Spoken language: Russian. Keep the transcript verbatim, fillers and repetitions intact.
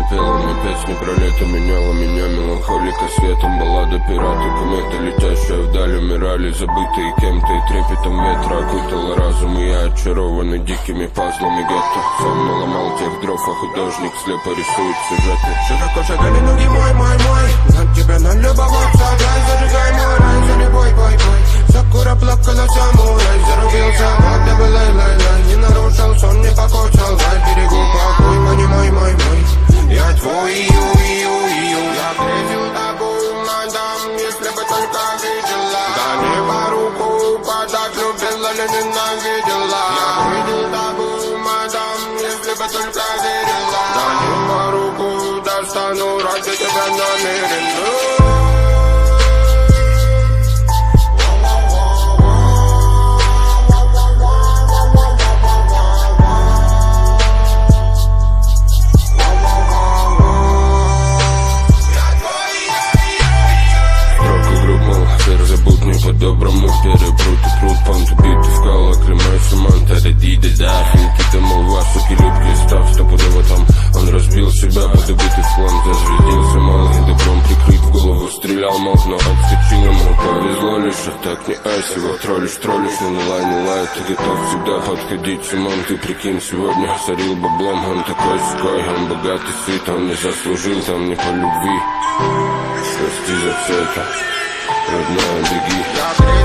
пела мне песни про лето, меняла меня меланхолика светом. Баллада пираты, кометы, летящая вдаль, умирали, забытые кем-то, и трепетом ветра окутала разум. И я очарованный дикими пазлами гетто. Сам наломал тех дров, а художник слепо рисует сюжеты. Широко шагали ноги, мой, мой, мой. На тебя налюбоваться, дай, зажигай мой рай, за любой бой, бой. Сакура плакала самурай, зарубился, мать, да лай, лай, лай. Не нарушил сон, не покочал, дай берегу покой, понимай, мой, мой. Я твой, ю, ю, ю. Я встретил такую мадам, если бы только видела. Да не по руку подать, любила ли ненавидела. Я видел такую мадам, если бы только видела. Да не по руку достану, ради тебя намерен. По-доброму перепрут и пруд, панты биты, скала, клемай, суманта, радида, да. Финки-то, мол, вас, суки, любки, став, стопудово там. Он разбил себя, подобитый фланг, зазвездился, малый добром прикрыт, в голову стрелял, мол, но отскочил ему. Повезло лишь, а так не айс, его троллишь, троллишь, но не лай, не лай. Ты готов всегда подходить, Симон, ты прикинь, сегодня сорил баблом. Он такой ской, он богатый, сыт, он не заслужил, там не по любви. Прости за все это. Родная, беги.